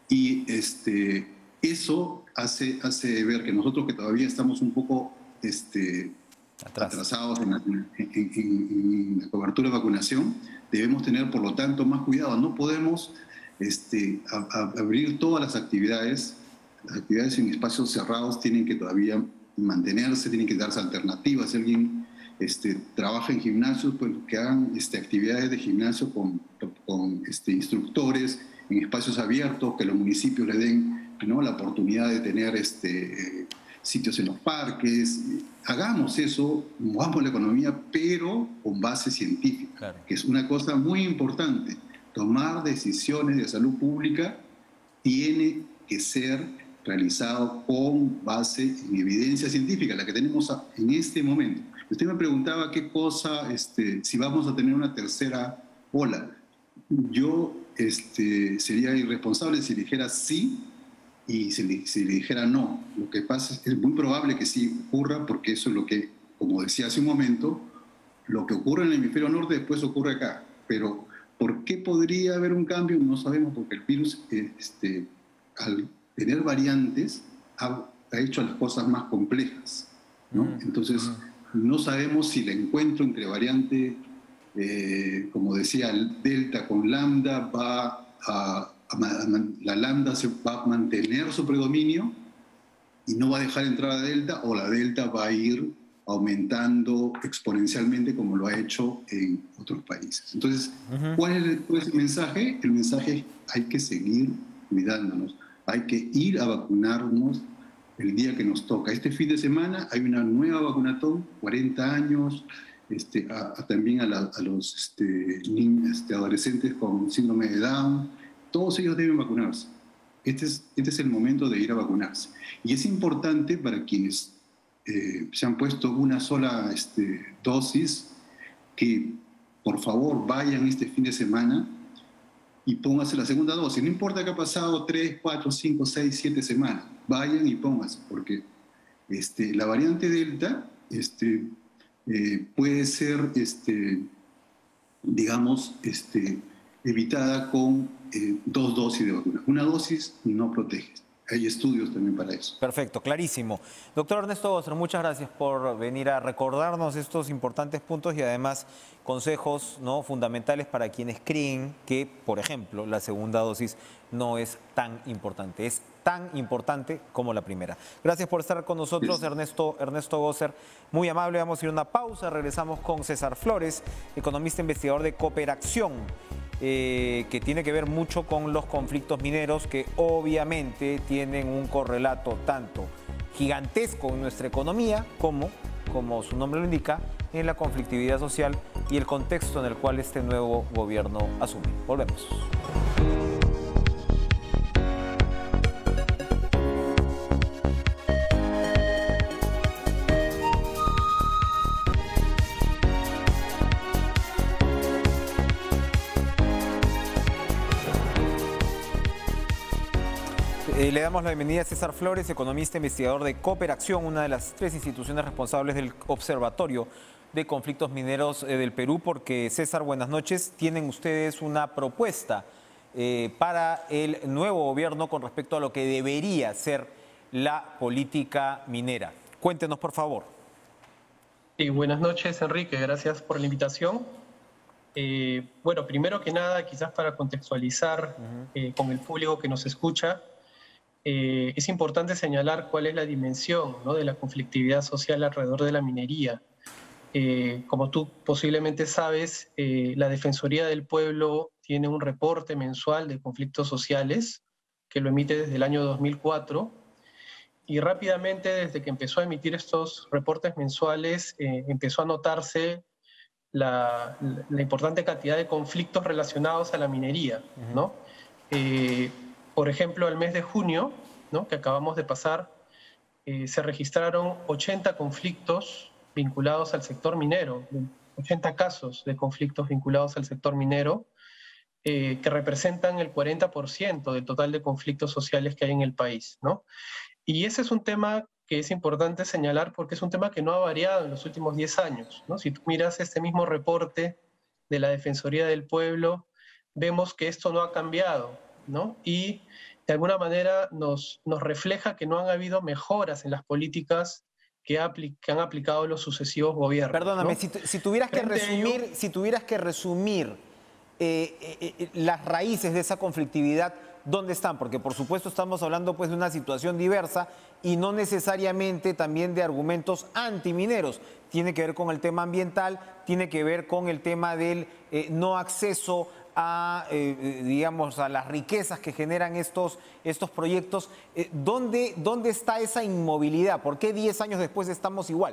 S2: Y este, eso hace, hace ver que nosotros que todavía estamos un poco... Este, Atrás. atrasados en la, en, en, en la cobertura de vacunación, debemos tener, por lo tanto, más cuidado. No podemos este, a, a abrir todas las actividades. Las actividades en espacios cerrados tienen que todavía mantenerse, tienen que darse alternativas. Si alguien este, trabaja en gimnasios, pues que hagan este, actividades de gimnasio con, con este, instructores en espacios abiertos, que los municipios le den, ¿no?, la oportunidad de tener... Este, sitios en los parques. Hagamos eso, movamos la economía, pero con base científica, claro. que es una cosa muy importante. Tomar decisiones de salud pública tiene que ser realizado con base en evidencia científica, la que tenemos en este momento. Usted me preguntaba qué cosa, este, si vamos a tener una tercera ola. Yo este, sería irresponsable si dijera sí, y si le, si le dijera no. Lo que pasa es que es muy probable que sí ocurra, porque eso es lo que, como decía hace un momento, lo que ocurre en el hemisferio norte después ocurre acá. Pero ¿por qué podría haber un cambio? No sabemos, porque el virus, este, al tener variantes, ha, ha hecho las cosas más complejas, ¿no? Mm. Entonces, no sabemos si el encuentro entre variante, eh, como decía, el Delta con Lambda va a... la lambda se va a mantener su predominio y no va a dejar entrar a Delta, o la Delta va a ir aumentando exponencialmente como lo ha hecho en otros países. Entonces, uh-huh. ¿cuál es el, cuál es el mensaje? El mensaje es: hay que seguir cuidándonos, hay que ir a vacunarnos el día que nos toca. Este fin de semana hay una nueva vacunatón, cuarenta años, este, a, a, también a, la, a los este, niños, este, adolescentes con síndrome de Down. Todos ellos deben vacunarse. Este es, este es el momento de ir a vacunarse. Y es importante para quienes eh, se han puesto una sola este, dosis, que por favor vayan este fin de semana y pónganse la segunda dosis. No importa que ha pasado tres, cuatro, cinco, seis, siete semanas, vayan y pónganse, porque este, la variante Delta este, eh, puede ser, este, digamos, este, evitada con eh, dos dosis de vacuna. Una dosis no protege. Hay estudios también para eso.
S1: Perfecto, clarísimo. Doctor Ernesto Gosser, muchas gracias por venir a recordarnos estos importantes puntos y además consejos, ¿no?, fundamentales para quienes creen que, por ejemplo, la segunda dosis no es tan importante. Es tan importante como la primera. Gracias por estar con nosotros, sí. Ernesto, Ernesto Gosser. Muy amable, vamos a ir a una pausa. Regresamos con César Flores, economista investigador de Cooperación. Eh, que tiene que ver mucho con los conflictos mineros, que obviamente tienen un correlato tanto gigantesco en nuestra economía como, como su nombre lo indica, en la conflictividad social y el contexto en el cual este nuevo gobierno asume. Volvemos. Eh, le damos la bienvenida a César Flores, economista investigador de Cooperación, una de las tres instituciones responsables del Observatorio de Conflictos Mineros eh, del Perú, porque, César, buenas noches. Tienen ustedes una propuesta eh, para el nuevo gobierno con respecto a lo que debería ser la política minera. Cuéntenos, por favor.
S4: Sí, buenas noches, Enrique. Gracias por la invitación. Eh, bueno, primero que nada, quizás para contextualizar uh-huh. eh, con el público que nos escucha, Eh, es importante señalar cuál es la dimensión, ¿no?, de la conflictividad social alrededor de la minería. Eh, como tú posiblemente sabes, eh, la Defensoría del Pueblo tiene un reporte mensual de conflictos sociales que lo emite desde el año dos mil cuatro, y rápidamente, desde que empezó a emitir estos reportes mensuales, eh, empezó a notarse la, la importante cantidad de conflictos relacionados a la minería, ¿no? Eh, Por ejemplo, el mes de junio, ¿no?, que acabamos de pasar, eh, se registraron ochenta conflictos vinculados al sector minero, ochenta casos de conflictos vinculados al sector minero, eh, que representan el cuarenta por ciento del total de conflictos sociales que hay en el país, ¿no? Y ese es un tema que es importante señalar porque es un tema que no ha variado en los últimos diez años, ¿no? Si tú miras este mismo reporte de la Defensoría del Pueblo, vemos que esto no ha cambiado, ¿no? Y de alguna manera nos, nos refleja que no han habido mejoras en las políticas que, apli que han aplicado los sucesivos gobiernos.
S1: Perdóname,
S4: ¿no?
S1: si, si tuvieras que resumir, ello, si tuvieras que resumir eh, eh, las raíces de esa conflictividad, ¿dónde están? Porque por supuesto estamos hablando pues de una situación diversa y no necesariamente también de argumentos antimineros. Tiene que ver con el tema ambiental, tiene que ver con el tema del eh, no acceso a, eh, digamos, a las riquezas que generan estos, estos proyectos. Eh, ¿dónde, ¿Dónde está esa inmovilidad? ¿Por qué diez años después estamos igual?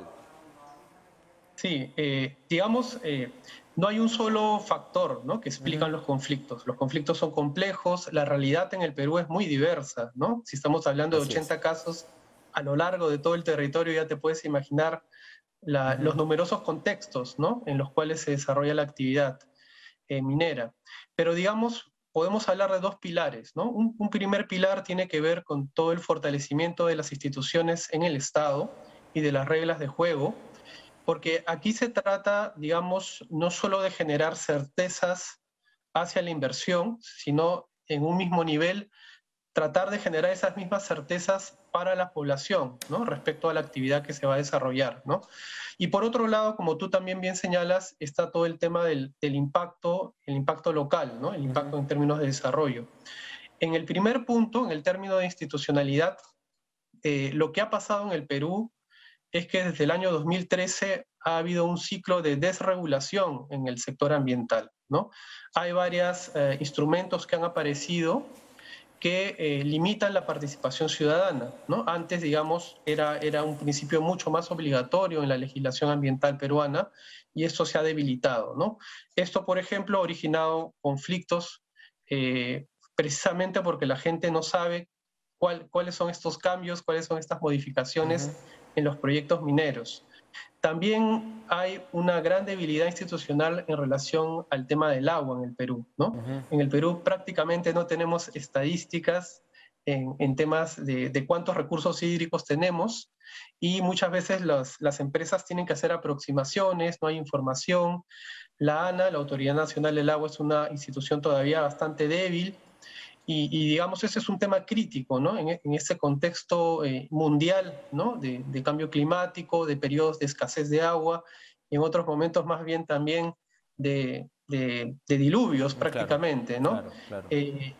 S4: Sí, eh, digamos, eh, no hay un solo factor, ¿no?, que explican uh-huh. los conflictos. Los conflictos son complejos, la realidad en el Perú es muy diversa, ¿no? Si estamos hablando de Así ochenta es. casos a lo largo de todo el territorio, ya te puedes imaginar la, uh-huh. los numerosos contextos, ¿no?, en los cuales se desarrolla la actividad eh, minera. Pero digamos, podemos hablar de dos pilares, ¿no? Un, un primer pilar tiene que ver con todo el fortalecimiento de las instituciones en el Estado y de las reglas de juego, porque aquí se trata, digamos, no solo de generar certezas hacia la inversión, sino en un mismo nivel tratar de generar esas mismas certezas para la población, ¿no?, respecto a la actividad que se va a desarrollar, ¿no? Y por otro lado, como tú también bien señalas, está todo el tema del, del impacto, el impacto local, ¿no?, el impacto uh-huh. en términos de desarrollo. En el primer punto, en el término de institucionalidad, eh, lo que ha pasado en el Perú es que desde el año dos mil trece ha habido un ciclo de desregulación en el sector ambiental, ¿no? Hay varios eh, instrumentos que han aparecido que eh, limitan la participación ciudadana, ¿no? Antes, digamos, era, era un principio mucho más obligatorio en la legislación ambiental peruana y esto se ha debilitado, ¿no? Esto, por ejemplo, ha originado conflictos eh, precisamente porque la gente no sabe cuál, cuáles son estos cambios, cuáles son estas modificaciones uh-huh. en los proyectos mineros. También hay una gran debilidad institucional en relación al tema del agua en el Perú, ¿no? Uh-huh. En el Perú prácticamente no tenemos estadísticas en, en temas de, de cuántos recursos hídricos tenemos, y muchas veces las, las empresas tienen que hacer aproximaciones, no hay información. La ANA, la Autoridad Nacional del Agua, es una institución todavía bastante débil, y, y digamos, ese es un tema crítico, ¿no? En, en ese contexto eh, mundial, ¿no? De, de cambio climático, de periodos de escasez de agua, y en otros momentos más bien también de, de, de diluvios, claro, prácticamente, ¿no?
S1: Claro, claro.
S4: Eh,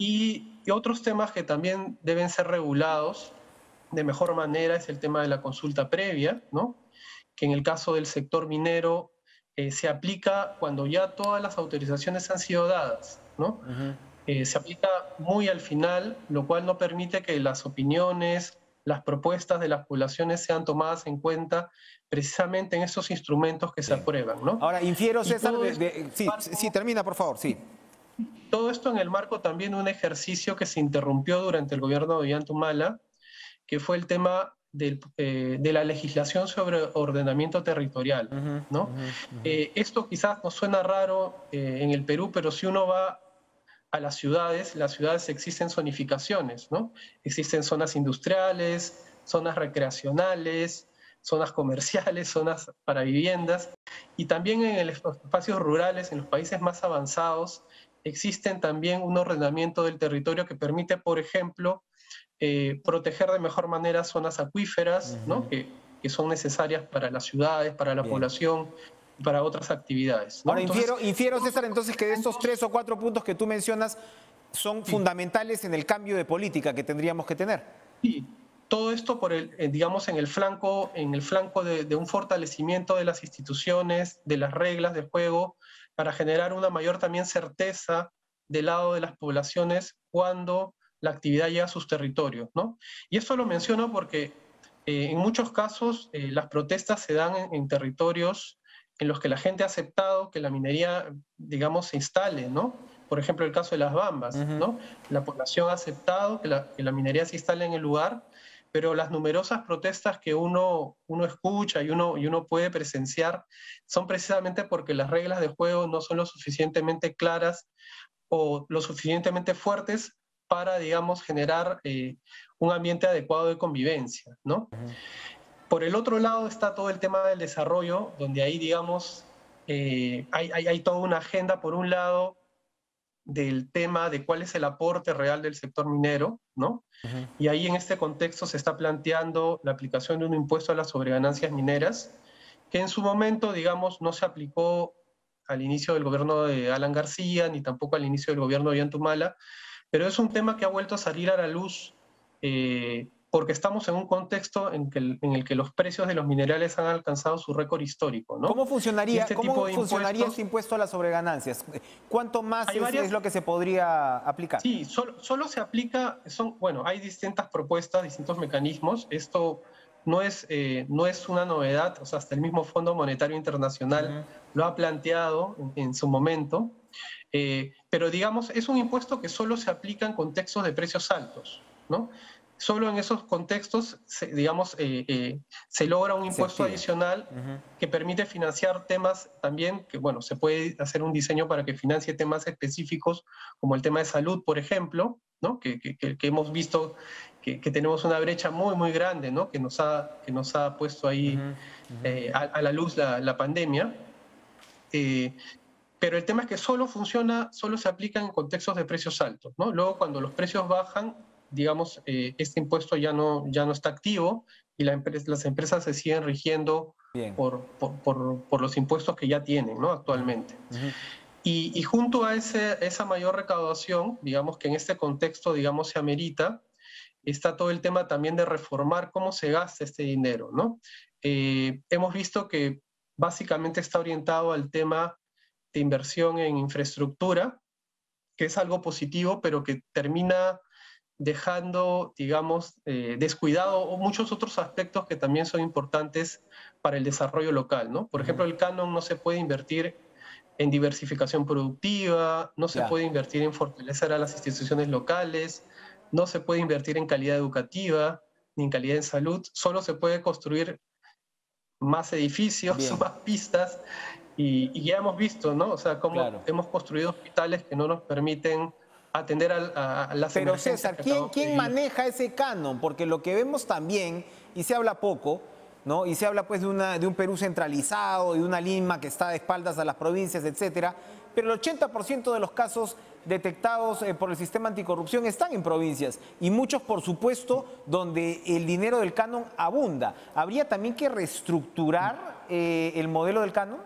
S4: y, y otros temas que también deben ser regulados de mejor manera es el tema de la consulta previa, ¿no? Que en el caso del sector minero eh, se aplica cuando ya todas las autorizaciones han sido dadas, ¿no? Uh-huh. Eh, se aplica muy al final, lo cual no permite que las opiniones, las propuestas de las poblaciones sean tomadas en cuenta precisamente en esos instrumentos que
S1: Bien.
S4: se aprueban, ¿no?
S1: Ahora, infiero, César, de, de, sí,
S4: marco,
S1: sí, termina, por favor, sí.
S4: Todo esto en el marco también de un ejercicio que se interrumpió durante el gobierno de Ollanta-Humala, que fue el tema del, eh, de la legislación sobre ordenamiento territorial, uh-huh, ¿no? Uh-huh, uh-huh. Eh, esto quizás nos suena raro eh, en el Perú, pero si uno va a las ciudades, las ciudades existen zonificaciones, ¿no? Existen zonas industriales, zonas recreacionales, zonas comerciales, zonas para viviendas, y también en los espacios rurales, en los países más avanzados, existen también un ordenamiento del territorio que permite, por ejemplo, eh, proteger de mejor manera zonas acuíferas, uh-huh. ¿no? que, que son necesarias para las ciudades, para la Bien. población, para otras actividades, ¿no?
S1: Ahora, infiero,
S4: entonces,
S1: infiero, César, entonces que de estos tres o cuatro puntos que tú mencionas son sí. fundamentales en el cambio de política que tendríamos que tener.
S4: Sí, todo esto por el, eh, digamos, en el flanco, en el flanco de, de un fortalecimiento de las instituciones, de las reglas de juego, para generar una mayor también certeza del lado de las poblaciones cuando la actividad llega a sus territorios, ¿no? Y esto lo menciono porque eh, en muchos casos eh, las protestas se dan en, en territorios en los que la gente ha aceptado que la minería, digamos, se instale, ¿no? Por ejemplo, el caso de las Bambas, uh-huh. ¿no? La población ha aceptado que la, que la minería se instale en el lugar, pero las numerosas protestas que uno, uno escucha y uno, y uno puede presenciar son precisamente porque las reglas de juego no son lo suficientemente claras o lo suficientemente fuertes para, digamos, generar eh, un ambiente adecuado de convivencia, ¿no? Uh-huh. Por el otro lado está todo el tema del desarrollo, donde ahí, digamos, eh, hay, hay, hay toda una agenda, por un lado, del tema de cuál es el aporte real del sector minero, ¿no? Uh-huh. Y ahí en este contexto se está planteando la aplicación de un impuesto a las sobreganancias mineras, que en su momento, digamos, no se aplicó al inicio del gobierno de Alan García, ni tampoco al inicio del gobierno de Ollanta-Humala, pero es un tema que ha vuelto a salir a la luz eh, porque estamos en un contexto en, que, en el que los precios de los minerales han alcanzado su récord histórico, ¿no?
S1: ¿Cómo funcionaría,
S4: este
S1: ¿cómo
S4: tipo de
S1: funcionaría
S4: impuestos,
S1: este impuesto a las sobreganancias? ¿Cuánto más es,
S4: varias,
S1: es lo que se podría aplicar?
S4: Sí, solo, solo se aplica, son, bueno, hay distintas propuestas, distintos mecanismos. Esto no es, eh, no es una novedad, o sea, hasta el mismo Fondo Monetario Internacional uh-huh. lo ha planteado en, en su momento. Eh, pero digamos, es un impuesto que solo se aplica en contextos de precios altos, ¿no? Solo en esos contextos, se, digamos, eh, eh, se logra un impuesto adicional uh-huh. que permite financiar temas también, que bueno, se puede hacer un diseño para que financie temas específicos, como el tema de salud, por ejemplo, ¿no? que, que, que hemos visto que, que tenemos una brecha muy, muy grande, ¿no? que, nos ha, que nos ha puesto ahí uh-huh. Uh-huh. Eh, a, a la luz la, la pandemia. Eh, Pero el tema es que solo funciona, solo se aplica en contextos de precios altos, ¿no? Luego, cuando los precios bajan, digamos, eh, este impuesto ya no, ya no está activo y la empresa, las empresas se siguen rigiendo por, por, por, por los impuestos que ya tienen, ¿no? Actualmente. Uh-huh. y, y junto a ese, esa mayor recaudación, digamos que en este contexto, digamos, se amerita, está todo el tema también de reformar cómo se gasta este dinero, ¿no? Eh, hemos visto que básicamente está orientado al tema de inversión en infraestructura, que es algo positivo, pero que termina dejando, digamos, eh, descuidado muchos otros aspectos que también son importantes para el desarrollo local, ¿no? Por ejemplo, el canon no se puede invertir en diversificación productiva, no se yeah. puede invertir en fortalecer a las instituciones locales, no se puede invertir en calidad educativa, ni en calidad en salud. Solo se puede construir más edificios,
S1: Bien.
S4: más pistas, y, y ya hemos visto, ¿no? O sea, cómo
S1: Claro.
S4: hemos construido hospitales que no nos permiten atender a, a, a las
S1: Pero
S4: emergencias
S1: César,
S4: que
S1: ¿quién,
S4: acabamos de
S1: quién
S4: vivir.
S1: maneja ese canon? Porque lo que vemos también, y se habla poco, ¿no? Y se habla pues de, una, de un Perú centralizado, de una Lima que está de espaldas a las provincias, etcétera. Pero el ochenta por ciento de los casos detectados eh, por el sistema anticorrupción están en provincias y muchos, por supuesto, donde el dinero del canon abunda. ¿Habría también que reestructurar eh, el modelo del canon?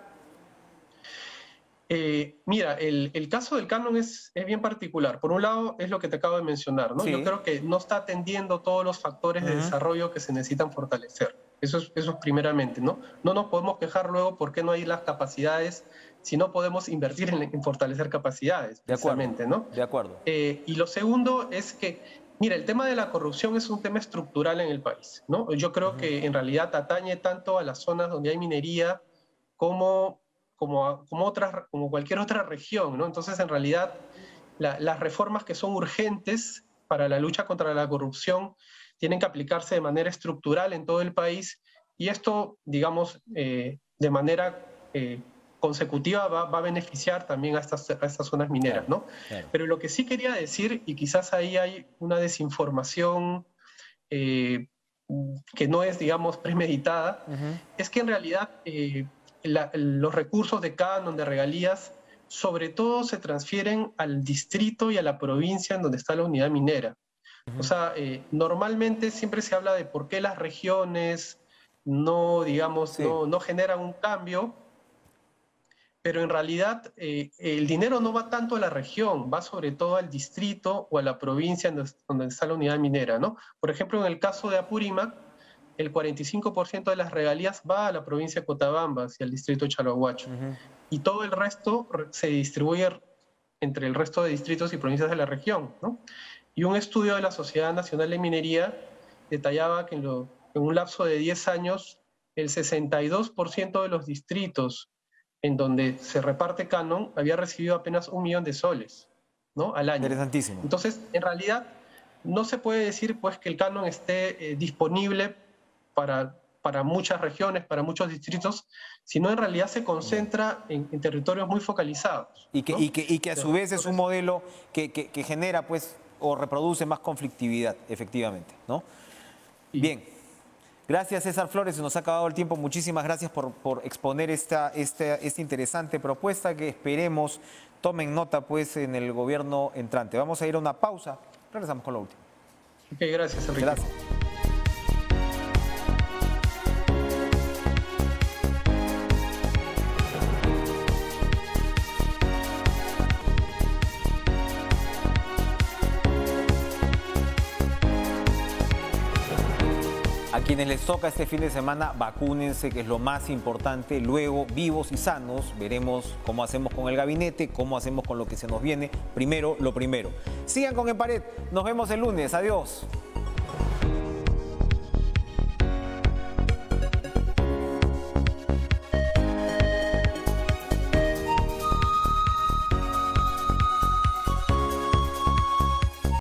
S4: Eh, mira, el, el caso del canon es, es bien particular. Por un lado, es lo que te acabo de mencionar, ¿no?
S1: Sí.
S4: Yo creo que no está atendiendo todos los factores de
S1: Ujú.
S4: desarrollo que se necesitan fortalecer. Eso es, eso es primeramente, ¿no? No nos podemos quejar luego por qué no hay las capacidades si no podemos invertir en, en fortalecer capacidades,
S1: De acuerdo,
S4: precisamente, ¿no?
S1: de acuerdo.
S4: Eh, y lo segundo es que, mira, el tema de la corrupción es un tema estructural en el país, ¿no? Yo creo que en realidad atañe tanto a las zonas donde hay minería como, como, a- como, otras, como cualquier otra región, ¿no? Entonces, en realidad, la- las reformas que son urgentes para la lucha contra la corrupción tienen que aplicarse de manera estructural en todo el país, y esto, digamos, eh, de manera eh, consecutiva va, va a beneficiar también a estas, a estas zonas mineras, ¿no?
S1: Claro.
S4: Pero lo que sí quería decir, y quizás ahí hay una desinformación eh, que no es, digamos, premeditada,
S1: Ujú.
S4: es que en realidad eh, la- los recursos de canon, de regalías, sobre todo se transfieren al distrito y a la provincia en donde está la unidad minera. O sea, eh, normalmente siempre se habla de por qué las regiones no, digamos,
S1: Sí.
S4: no, no generan un cambio, pero en realidad eh, el dinero no va tanto a la región, va sobre todo al distrito o a la provincia donde, donde está la unidad minera, ¿no? Por ejemplo, en el caso de Apurímac, el cuarenta y cinco por ciento de las regalías va a la provincia de Cotabamba, hacia el distrito de Chalhuahuacho,
S1: Ujú.
S4: y todo el resto re- se distribuye entre el resto de distritos y provincias de la región, ¿no? Y un estudio de la Sociedad Nacional de Minería detallaba que en, lo- en un lapso de diez años, el sesenta y dos por ciento de los distritos en donde se reparte canon había recibido apenas un millón de soles, ¿no? Al año.
S1: Interesantísimo.
S4: Entonces, en realidad, no se puede decir pues, que el canon esté eh, disponible para, para muchas regiones, para muchos distritos, sino en realidad se concentra en, en territorios muy focalizados.
S1: Y que,
S4: ¿no?
S1: y que, y que a su vez es un
S4: Entonces,
S1: modelo que, que- que genera pues o reproduce más conflictividad, efectivamente, ¿no?
S4: sí.
S1: Bien. Gracias, César Flores. Se nos ha acabado el tiempo. Muchísimas gracias por, por exponer esta, esta, esta interesante propuesta que esperemos tomen nota pues en el gobierno entrante. Vamos a ir a una pausa. Regresamos con lo último.
S4: Ok, gracias, Enrique.
S1: Gracias. A quienes les toca este fin de semana, vacúnense, que es lo más importante. Luego, vivos y sanos, veremos cómo hacemos con el gabinete, cómo hacemos con lo que se nos viene. Primero, lo primero. Sigan con En Pared. Nos vemos el lunes. Adiós.